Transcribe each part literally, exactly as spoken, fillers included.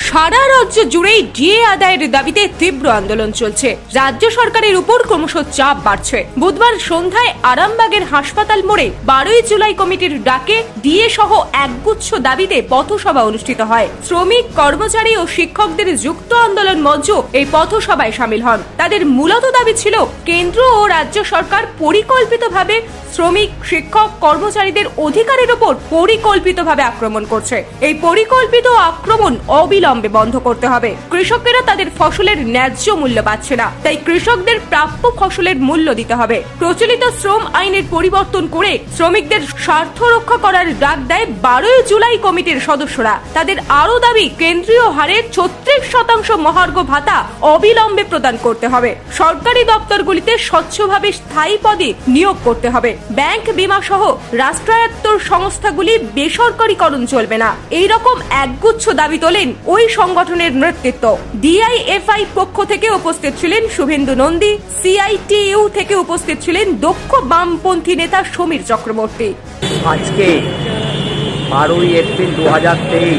সারা রাজ্য জুড়েই ডিএ আদায়ের দাবিতে তীব্র আন্দোলন চলছে। রাজ্য সরকারের উপর ক্রমশ চাপ বাড়ছে। বুধবার সন্ধ্যায় আরামবাগের হাসপাতাল মোড়ে বারোই জুলাই কমিটির ডাকে ডিএ সহ একগুচ্ছ দাবিতে পথসভা অনুষ্ঠিত হয়। শ্রমিক, কর্মচারী ও শিক্ষকদের যুক্ত আন্দোলন মঞ্চ এই পথসভায় সামিল হন। তাদের মূলত দাবি ছিল কেন্দ্র ও রাজ্য সরকার পরিকল্পিতভাবে শ্রমিক, শিক্ষক, কর্মচারীদের অধিকারের উপর পরিকল্পিতভাবে আক্রমণ করছে। এই পরিকল্পিত আক্রমণ অবিলম্বে বন্ধ করতে হবে। কৃষকেরা তাদের ফসলের ন্যায্য মূল্য পাচ্ছে না, তাই কৃষকদের প্রাপ্য ফসলের মূল্য দিতে হবে। প্রচলিত শ্রম আইনের পরিবর্তন করে শ্রমিকদের স্বার্থ রক্ষা করার ডাক দেয় বারোই জুলাই কমিটির সদস্যরা। তাদের আরো দাবি কেন্দ্রীয় হারে ছত্রিশ শতাংশ মহার্ঘ ভাতা অবিলম্বে প্রদান করতে হবে। সরকারি দপ্তরগুলিতে স্বচ্ছভাবে স্থায়ী পদে নিয়োগ করতে হবে। ব্যাংক, বীমা সহ রাষ্ট্রায়ত্ত সংস্থাগুলি বেসরকারীকরণ চলবে না। এই রকম একগুচ্ছ দাবি তোলেন ওই সংগঠনের নেতৃত্ব। ডিআইএফআই পক্ষ থেকে উপস্থিত ছিলেন শুভেন্দু নন্দী, সিআইটিইউ থেকে উপস্থিত ছিলেন দক্ষ বামপন্থী নেতা সমীর চক্রবর্তী। আজকে বারোই এপ্রিল দু হাজার তেইশ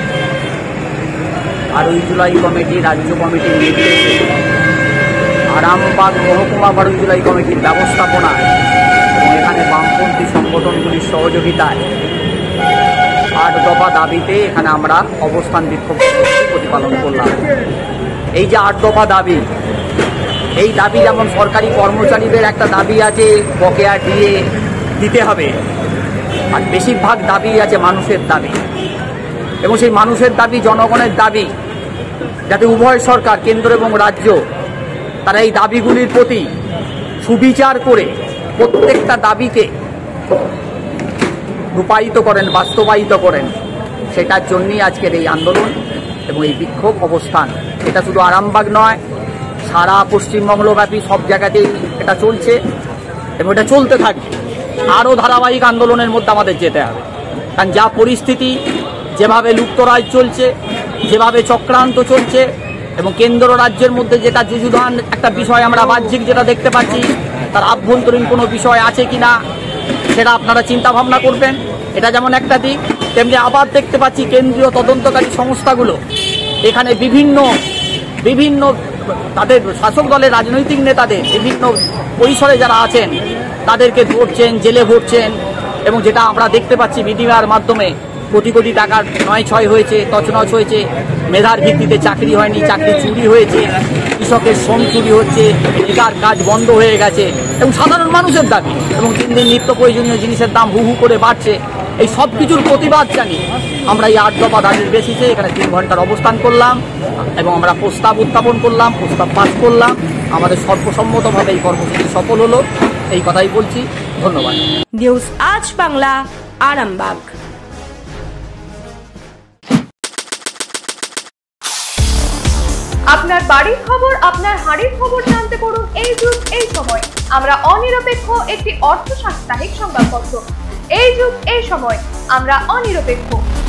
বারোই জুলাই কমিটি রাজ্য কমিটির নির্দেশে আরামবাগ মহকুমা বারোই জুলাই কমিটির ব্যবস্থাপনায় এবং এখানে বামপন্থী সংগঠনগুলির সহযোগিতায় আট দফা দাবিতে এখানে আমরা অবস্থান বিক্ষোভ প্রতিপালন করলাম। এই যে আট দফা দাবি, এই দাবি যেমন সরকারি কর্মচারীদের একটা দাবি আছে বকেয়া দিয়ে দিতে হবে, আর বেশিরভাগ দাবি আছে মানুষের দাবি, এবং সেই মানুষের দাবি, জনগণের দাবি, যাতে উভয় সরকার, কেন্দ্র এবং রাজ্য, তারা এই দাবিগুলির প্রতি সুবিচার করে প্রত্যেকটা দাবিকে রূপায়িত করেন, বাস্তবায়িত করেন। সেটার জন্যই আজকের এই আন্দোলন এবং এই বিক্ষোভ অবস্থান। এটা শুধু আরামবাগ নয়, সারা পশ্চিমবঙ্গব্যাপী সব জায়গাতেই এটা চলছে এবং এটা চলতে থাকবে। আরও ধারাবাহিক আন্দোলনের মধ্যে আমাদের যেতে হবে, কারণ যা পরিস্থিতি, যেভাবে লুপ্তরাজ চলছে, যেভাবে চক্রান্ত চলছে, এবং কেন্দ্র রাজ্যের মধ্যে যেটা যুযুধান একটা বিষয় আমরা বাহ্যিক যেটা দেখতে পাচ্ছি, তার আভ্যন্তরীণ কোনো বিষয় আছে কিনা সেটা আপনারা চিন্তা ভাবনা করবেন। এটা যেমন একটা দিক, তেমনি আবার দেখতে পাচ্ছি কেন্দ্রীয় তদন্তকারী সংস্থাগুলো এখানে বিভিন্ন বিভিন্ন তাদের শাসক দলের রাজনৈতিক নেতাদের বিভিন্ন পরিসরে যারা আছেন তাদেরকে ধরছেন, জেলে ভরছেন, এবং যেটা আমরা দেখতে পাচ্ছি মিডিয়ার মাধ্যমে কোটি কোটি টাকার নয় ছয় হয়েছে, তছনছ হয়েছে, মেধার ভিত্তিতে চাকরি হয়নি, চাকরি চুরি হয়েছে, কৃষকের শ্রম চুরি হচ্ছে, বেকার কাজ বন্ধ হয়ে গেছে, এবং সাধারণ মানুষের দাবি, এবং দিন দিন নিত্য প্রয়োজনীয় জিনিসের দাম হু হু করে বাড়ছে। এই সব কিছুর প্রতিবাদ জানিয়ে আমরা এই আট দফা দাবির বেসিসে এখানে তিন ঘন্টার অবস্থান করলাম এবং আমরা প্রস্তাব উত্থাপন করলাম, প্রস্তাব পাস করলাম। আমাদের সর্বসম্মতভাবে এই কর্মসূচি সফল হলো, এই কথাই বলছি। ধন্যবাদ। নিউজ আজ বাংলা, আরামবাগ। আপনার বাড়ির খবর, আপনার হাড়ির খবর জানতে পারুন এই যুগ এই সময়। আমরা অনিরপেক্ষ একটি অর্থ সাপ্তাহিক সংবাদপত্র। এই যুগ এই সময়, আমরা অনিরপেক্ষ।